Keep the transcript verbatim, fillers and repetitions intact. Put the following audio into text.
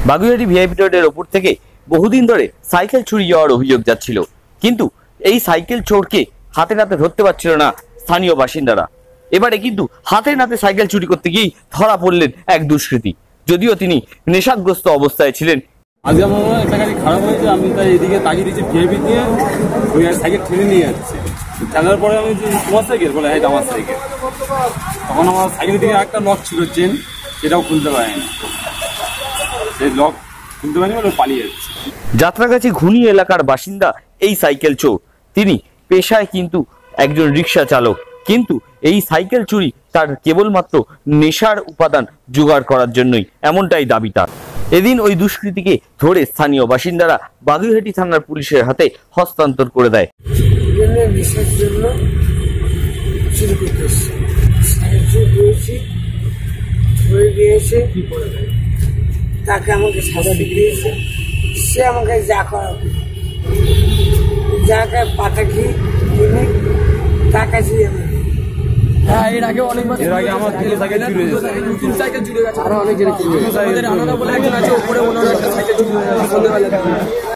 Baguiati VIP রোডের ওপর থেকে বহুদিন ধরে সাইকেল চুরি যাওয়ার অভিযোগ যাচ্ছিল, কিন্তু এই সাইকেল চোরকে হাতে নাতে ধরতে পারছিল না স্থানীয় বাসিন্দারা। এবারে কিন্তু হাতে নাতে সাইকেল চুরি করতে গিয়েই ধরা পড়লেন এক দুষ্কৃতী, যদিও তিনি নেশাগ্রস্ত অবস্থায় ছিলেন। আজকে আমার একটা গাড়ি খারাপ হয়েছে, আমি তাই এদিকে তাকিয়ে দিচ্ছি, ভিআইপি দিয়ে ওই সাইকেল ঠেলে নিয়ে যাচ্ছে। ঠেলার পরে আমি তোমার সাইকেল বলে, হ্যাঁ আমার সাইকেল। তখন আমার সাইকেলের দিকে একটা লক ছিল চেন, সেটাও খুলতে পারেনি। সেই লক খুলতে পারেনি বলে পালিয়ে যাচ্ছে। যাত্রাগাছি ঘুনি এলাকার বাসিন্দা এই সাইকেল চোর, তিনি পেশায় কিন্তু একজন রিক্সা চালক, কিন্তু এই সাইকেল চুরি তার কেবলমাত্র নেশার উপাদান জোগাড় করার জন্যই, এমনটাই দাবি তার। এদিন ওই দুষ্কৃতীকে ধরে স্থানীয় বাসিন্দারা বাগুইআটি থানার পুলিশের হাতে হস্তান্তর করে দেয়। তাকে আমাকে শাস্তি দিয়েছে, সে আমাকে যা করা যাকে পাঠাকি টাকা দিয়ে হ্যাঁ, এর আগে অনেকবার এর আগে আমার দুটো সাইকেল চুরি হয়েছে, নতুন সাইকেল চুরি গেছে, আরো অনেক জেনে চুরি হয়েছে। আমাদের আলাদা বলে একজন আছে, ওপরে ওনার একটা সাইকেল চুরি হয়ে গেছে সন্ধ্যেবেলা।